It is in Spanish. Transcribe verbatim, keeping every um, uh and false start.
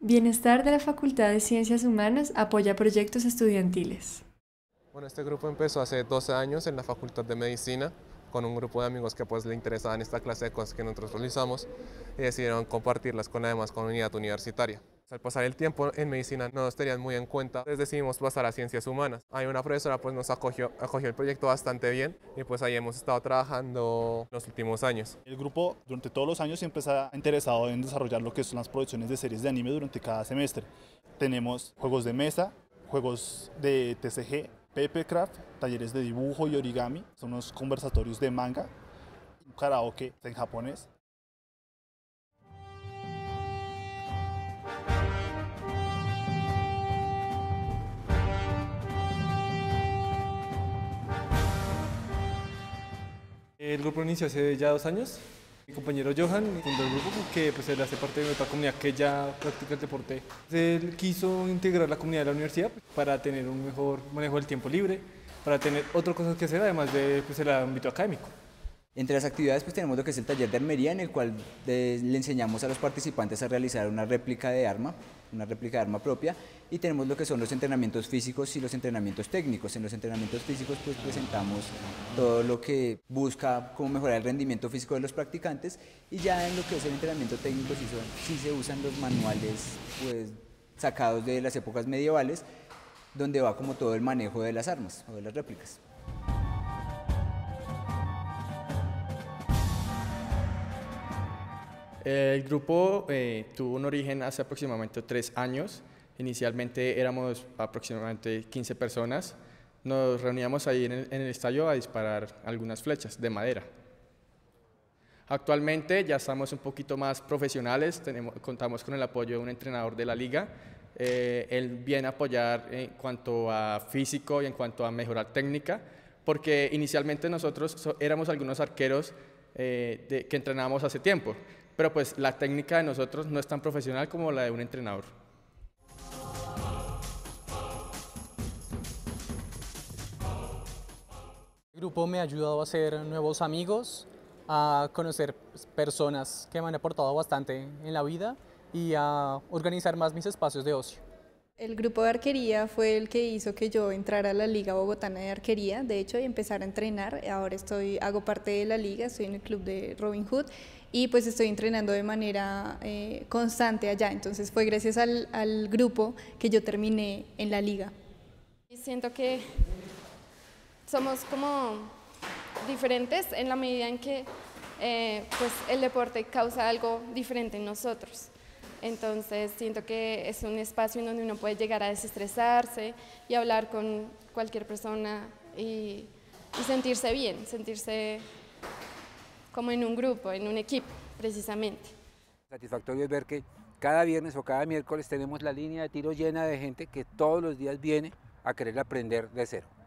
Bienestar de la Facultad de Ciencias Humanas apoya proyectos estudiantiles. Bueno, este grupo empezó hace doce años en la Facultad de Medicina con un grupo de amigos que pues le interesaban esta clase de cosas que nosotros realizamos y decidieron compartirlas con la demás comunidad universitaria. Al pasar el tiempo en medicina no nos tenían muy en cuenta, entonces decidimos pasar a ciencias humanas. Ahí una profesora pues nos acogió, acogió el proyecto bastante bien y pues ahí hemos estado trabajando los últimos años. El grupo durante todos los años siempre está interesado en desarrollar lo que son las producciones de series de anime durante cada semestre. Tenemos juegos de mesa, juegos de T C G, Papercraft, talleres de dibujo y origami, son unos conversatorios de manga, un karaoke en japonés. El grupo inició hace ya dos años. Mi compañero Johan fundó el grupo porque pues, él hace parte de otra comunidad que ya practica el deporte. Él quiso integrar la comunidad de la universidad para tener un mejor manejo del tiempo libre, para tener otras cosas que hacer además del pues, el ámbito académico. Entre las actividades pues tenemos lo que es el taller de armería, en el cual de, le enseñamos a los participantes a realizar una réplica de arma, una réplica de arma propia, y tenemos lo que son los entrenamientos físicos y los entrenamientos técnicos. En los entrenamientos físicos pues presentamos todo lo que busca cómo mejorar el rendimiento físico de los practicantes, y ya en lo que es el entrenamiento técnico sí, son, sí se usan los manuales pues sacados de las épocas medievales, donde va como todo el manejo de las armas o de las réplicas. El grupo eh, tuvo un origen hace aproximadamente tres años. Inicialmente éramos aproximadamente quince personas. Nos reuníamos ahí en el, en el estadio a disparar algunas flechas de madera. Actualmente ya estamos un poquito más profesionales, tenemos, contamos con el apoyo de un entrenador de la liga. Eh, él viene a apoyar en cuanto a físico y en cuanto a mejorar técnica, porque inicialmente nosotros so, éramos algunos arqueros eh, de, que entrenábamos hace tiempo, pero pues la técnica de nosotros no es tan profesional como la de un entrenador. El grupo me ha ayudado a hacer nuevos amigos, a conocer personas que me han aportado bastante en la vida y a organizar más mis espacios de ocio. El grupo de arquería fue el que hizo que yo entrara a la Liga Bogotana de Arquería, de hecho, y empezar a entrenar. Ahora estoy, hago parte de la liga, estoy en el club de Robin Hood y pues estoy entrenando de manera eh, constante allá. Entonces fue gracias al, al grupo que yo terminé en la liga. Siento que somos como diferentes en la medida en que eh, pues el deporte causa algo diferente en nosotros. Entonces siento que es un espacio en donde uno puede llegar a desestresarse y hablar con cualquier persona y, y sentirse bien, sentirse como en un grupo, en un equipo, precisamente. Satisfactorio es ver que cada viernes o cada miércoles tenemos la línea de tiro llena de gente que todos los días viene a querer aprender de cero.